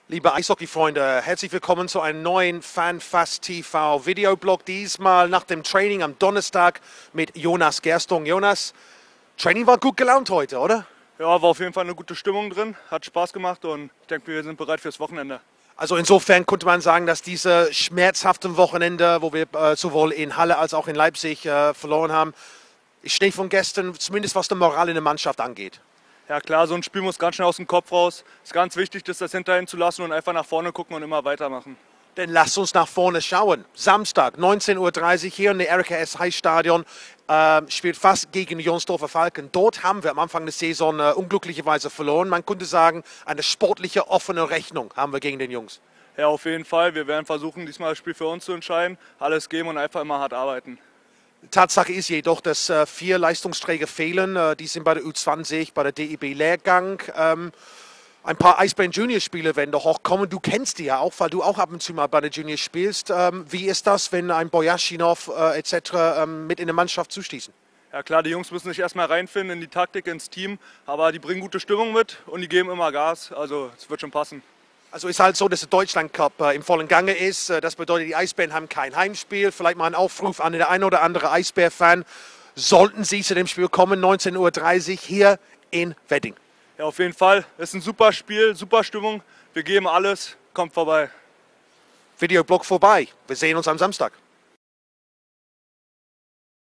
Liebe Eishockey-Freunde, herzlich willkommen zu einem neuen FanFast TV Videoblog. Diesmal nach dem Training am Donnerstag mit Jonas Gerstung. Jonas, Training war gut gelaunt heute, oder? Ja, war auf jeden Fall eine gute Stimmung drin, hat Spaß gemacht und ich denke, wir sind bereit fürs Wochenende. Also insofern konnte man sagen, dass diese schmerzhaften Wochenende, wo wir sowohl in Halle als auch in Leipzig verloren haben, ist Schnee von gestern, zumindest was die Moral in der Mannschaft angeht. Ja klar, so ein Spiel muss ganz schnell aus dem Kopf raus. Es ist ganz wichtig, das hinterhin zu lassen und einfach nach vorne gucken und immer weitermachen. Dann lasst uns nach vorne schauen. Samstag, 19:30 Uhr hier in der Erika S. Heiß Stadion, spielt fast gegen die Jonsdorfer Falken. Dort haben wir am Anfang der Saison unglücklicherweise verloren. Man könnte sagen, eine sportliche, offene Rechnung haben wir gegen den Jungs. Ja, auf jeden Fall. Wir werden versuchen, diesmal das Spiel für uns zu entscheiden, alles geben und einfach immer hart arbeiten. Tatsache ist jedoch, dass 4 Leistungsträger fehlen. Die sind bei der U20, bei der DEB-Lehrgang. Ein paar Eisbären Junior-Spieler werden doch auch kommen. Du kennst die ja auch, weil du auch ab und zu mal bei der Junior spielst. Wie ist das, wenn ein Bojaschinow etc. Mit in der Mannschaft zustießen? Ja klar, die Jungs müssen sich erstmal reinfinden in die Taktik, ins Team, aber die bringen gute Stimmung mit und die geben immer Gas. Also es wird schon passen. Also ist halt so, dass der Deutschland Cup im vollen Gange ist. Das bedeutet, die Eisbären haben kein Heimspiel. Vielleicht mal ein Aufruf an den ein oder andere Eisbär-Fan. Sollten Sie zu dem Spiel kommen, 19:30 Uhr hier in Wedding. Ja, auf jeden Fall. Es ist ein super Spiel, super Stimmung. Wir geben alles. Kommt vorbei. Videoblog vorbei. Wir sehen uns am Samstag.